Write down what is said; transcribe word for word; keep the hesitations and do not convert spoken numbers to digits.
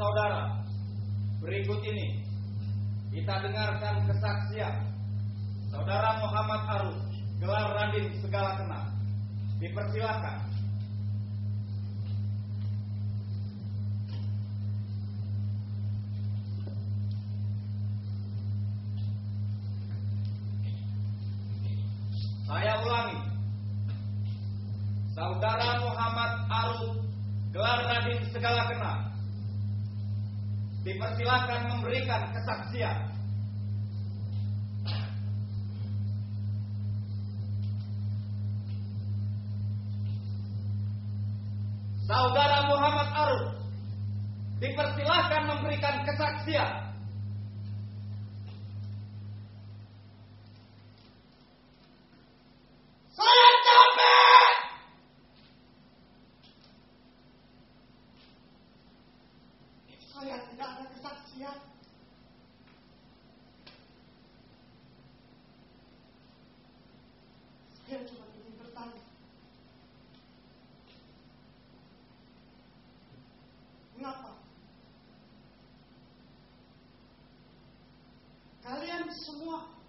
saudara, berikut ini kita dengarkan kesaksian Saudara Muhammad Arus, gelar Raden Segala Kena. Dipersilakan. Saya ulangi. Saudara Muhammad Arus, gelar Raden Segala Kena, dipersilakan memberikan kesaksian. Saudara Muhammad Arus, dipersilakan memberikan kesaksian. Saya capek. Saya tidak ada kesaksian. Saya cuma ingin bertanya. Mengapa kalian semua